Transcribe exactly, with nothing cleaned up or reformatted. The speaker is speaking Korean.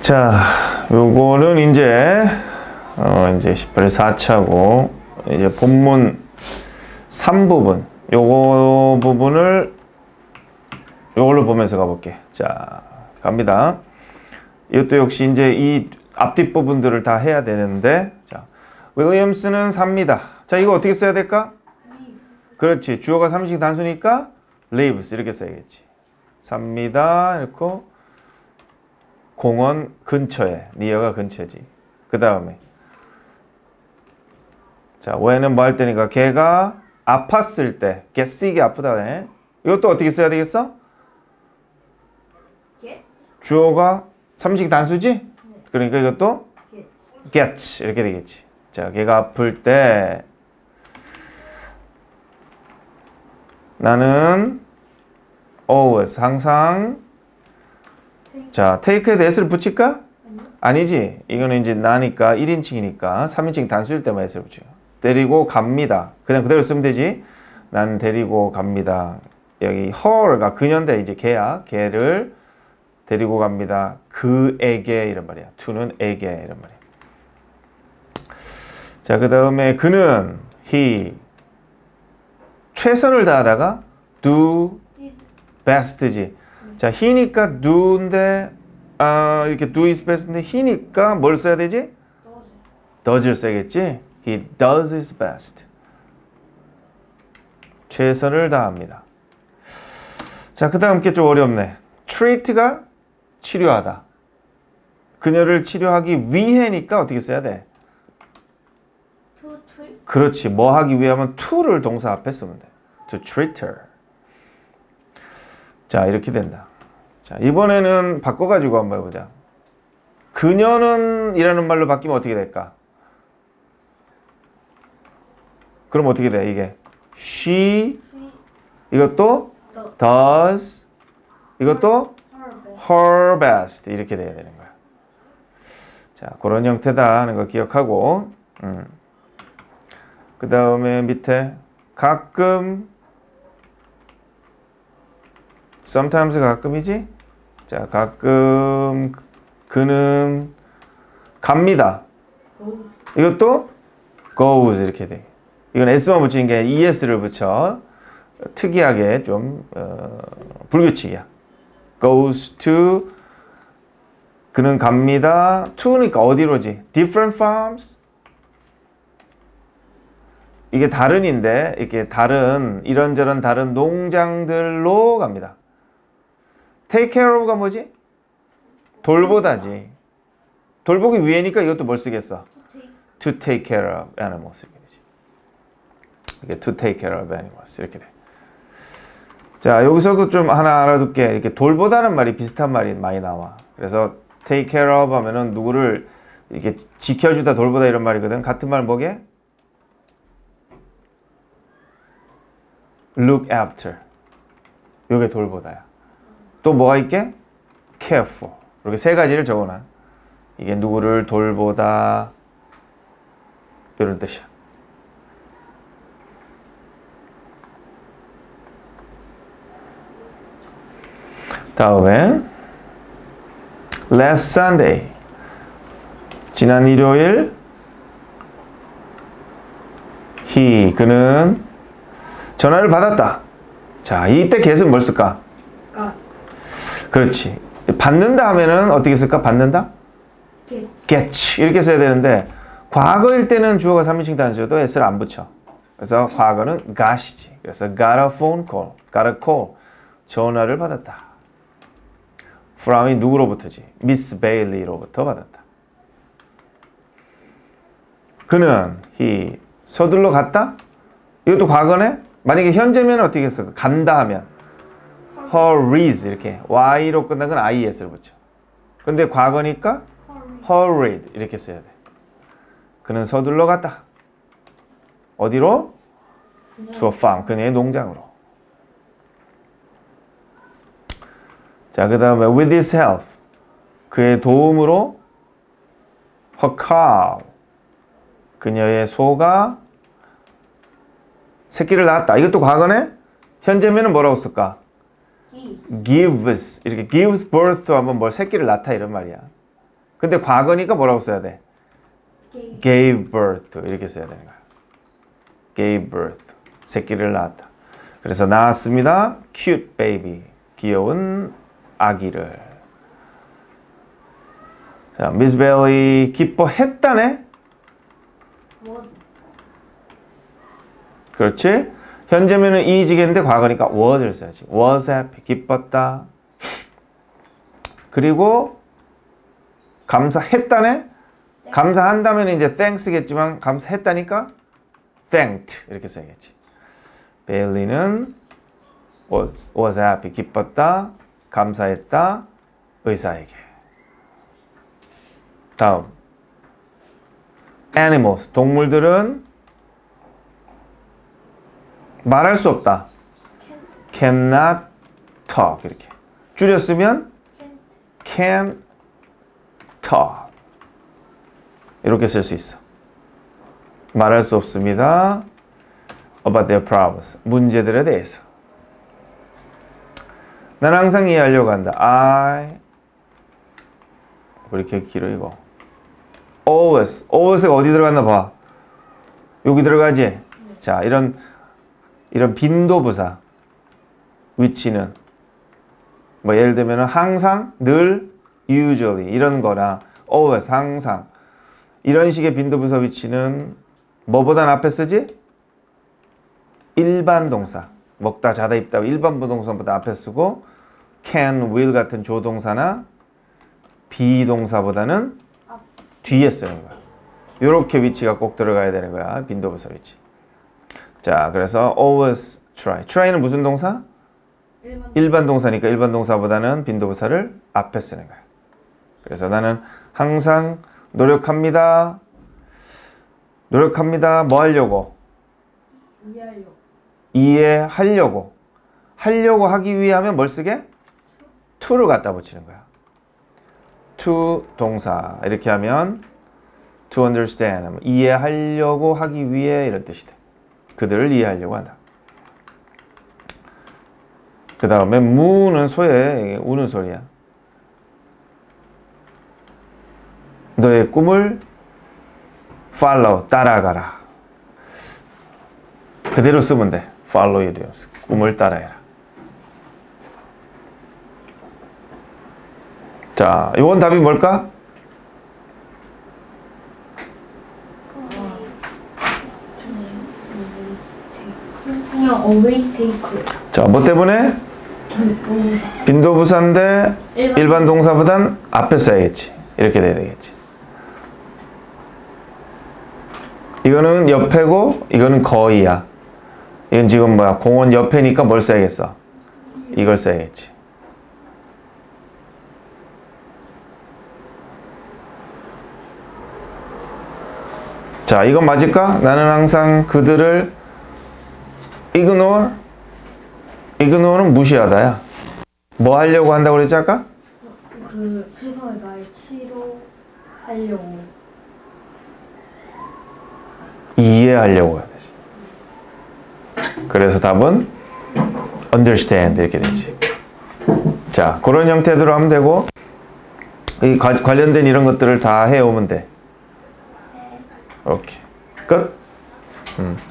자, 요거는 이제 어 이제 십팔 사 차고 이제 본문 삼 부분 요거 부분을 요걸로 보면서 가볼게. 자, 갑니다. 이것도 역시 이제 이 앞뒤 부분들을 다 해야 되는데, 자, 윌리엄스는 삽니다. 자, 이거 어떻게 써야 될까? 그렇지. 주어가 삼식 단수니까 lives 이렇게 써야겠지. 삽니다. 이렇게 공원 근처에, 니어가 근처지. 그 다음에 자, when은 뭐 할 때니까 걔가 아팠을 때, get sick이 아프다네. 이것도 어떻게 써야 되겠어? get? 주어가 삼식 단수지? 그러니까 이것도 get 이렇게 되겠지. 자, 걔가 아플 때 나는 always 항상 자, take에도 s를 붙일까? 아니지. 이거는 이제 나니까 일 인칭이니까 삼 인칭 단수일 때만 s를 붙여. 데리고 갑니다. 그냥 그대로 쓰면 되지. 난 데리고 갑니다. 여기 her가 그녀인데 이제 걔야. 걔를 데리고 갑니다. 그에게 이런 말이야. to는 에게 이런 말이야. 자, 그 다음에 그는 he 최선을 다하다가 do best지. 자, he니까 do인데 아, 이렇게 do his best인데 he니까 뭘 써야 되지? does를 써야겠지? He does his best. 최선을 다합니다. 자, 그 다음 게 좀 어렵네. treat가 치료하다. 그녀를 치료하기 위해니까 어떻게 써야 돼? to treat? 그렇지. 뭐 하기 위하면 to를 동사 앞에 쓰면 돼. To treat her. 자, 이렇게 된다. 자, 이번에는 바꿔가지고 한번 해보자. 그녀는 이라는 말로 바뀌면 어떻게 될까? 그럼 어떻게 돼? 이게 she 이것도 does 이것도 her best 이렇게 돼야 되는 거야. 자, 그런 형태다 하는 거 기억하고 음. 그 다음에 밑에 가끔 sometimes 가끔이지? 자, 가끔 그는 갑니다. 이것도 goes 이렇게 돼. 이건 s만 붙이는 게 es를 붙여. 특이하게 좀 어, 불규칙이야. goes to 그는 갑니다. to니까 어디로지? different farms. 이게 다른인데 이렇게 다른 이런저런 다른 농장들로 갑니다. take care of가 뭐지? 돌보다지. 돌보기 위해니까 이것도 뭘 쓰겠어? to take care of animals 이렇게 되지. 이게 to take care of animals 이렇게 돼. 자, 여기서도 좀 하나 알아둘게. 이렇게 돌보다는 말이 비슷한 말이 많이 나와. 그래서 take care of 하면은 누구를 이렇게 지켜주다 돌보다 이런 말이거든. 같은 말 뭐게? look after. 요게 돌보다야. 또 뭐가 있게? care for. 이렇게 세 가지를 적어놔. 이게 누구를 돌보다 이런 뜻이야. 다음에 last Sunday 지난 일요일 he 그는 전화를 받았다. 자, 이때 get은 뭘 쓸까? got. 그렇지. 받는다 하면은 어떻게 쓸까? 받는다? get. get 이렇게 써야 되는데 과거일 때는 주어가 삼 인칭 단수여도 s를 안 붙여. 그래서 과거는 got이지. 그래서 got a phone call, got a call 전화를 받았다. from이 누구로부터지? 미스 베일리로부터 받았다. 그는 he 서둘러 갔다? 이것도 과거네? 만약에 현재면 어떻게 했어? 간다 하면 hurries 이렇게 y로 끝난 건 is를 붙여. 근데 과거니까 hurried 이렇게 써야 돼. 그는 서둘러 갔다. 어디로? to a farm. 그녀의 농장으로. 자, 그 다음에 with his help. 그의 도움으로 her cow. 그녀의 소가 새끼를 낳았다. 이것도 과거네? 현재면은 뭐라고 쓸까? he. gives 이렇게 gives birth 하면 뭘 새끼를 낳다 이런 말이야. 근데 과거니까 뭐라고 써야 돼? gave, gave birth 이렇게 써야 되는 거야. gave birth 새끼를 낳았다. 그래서 낳았습니다. cute baby 귀여운 아기를. 자, Miss Bailey 기뻐했다네. was, 그렇지? 현재면은 is겠는데 과거니까 was를 써야지. was happy 기뻤다. 그리고 감사했다네. 감사한다면 이제 thanks겠지만 감사했다니까 thanked 이렇게 써야겠지. 베일리는 was, was happy 기뻤다. 감사했다. 의사에게. 다음 animals 동물들은 말할 수 없다. cannot talk 이렇게 줄였으면 can talk 이렇게 쓸 수 있어. 말할 수 없습니다. about their problems 문제들에 대해서. 나는 항상 이해하려고 한다. I 이렇게 길어 이거. always always가 어디 들어갔나 봐. 여기 들어가지. 네. 자 이런 이런 빈도부사 위치는 뭐 예를 들면 항상 늘 usually 이런 거나 always 항상 이런 식의 빈도부사 위치는 뭐보단 앞에 쓰지? 일반 동사 먹다 자다 입다 일반 부동사보다 앞에 쓰고 can, will 같은 조동사나 비동사보다는 뒤에 쓰는 거야. 이렇게 위치가 꼭 들어가야 되는 거야. 빈도부사 위치. 자, 그래서 always try. try는 무슨 동사? 일반, 일반 동사니까 일반 동사보다는 빈도부사를 앞에 쓰는 거야. 그래서 나는 항상 노력합니다. 노력합니다. 뭐 하려고? 이해하려고, 이해하려고. 하려고 하기 위하면 뭘 쓰게? to를 갖다 붙이는 거야. to 동사. 이렇게 하면 to understand. 이해하려고 하기 위해 이런 뜻이 돼. 그들을 이해하려고 한다. 그 다음에 무는 소에 우는 소리야. 너의 꿈을 follow, 따라가라. 그대로 쓰면 돼. follow your dreams. 꿈을 따라해라. 자, 이번 답이 뭘까? 그냥 always take, 자, 뭐 때문에? 빈도부사, 빈도부사인데 일반- 일반 동사보단 앞에 써야겠지. 이렇게 돼야 되겠지. 이거는 옆에고 이거는 거의야. 이건 지금 뭐야? 공원 옆에니까 뭘 써야겠어? 이걸 써야겠지. 자, 이건 맞을까? 나는 항상 그들을 ignore. ignore는 무시하다야. 뭐 하려고 한다고 그랬지 아까? 그 최선을 다해 치료하려고, 이해하려고 해야 되지. 그래서 답은 understand 이렇게 되지. 자, 그런 형태대로 하면 되고 이 과, 관련된 이런 것들을 다 해오면 돼. 오케이. 끝. 음.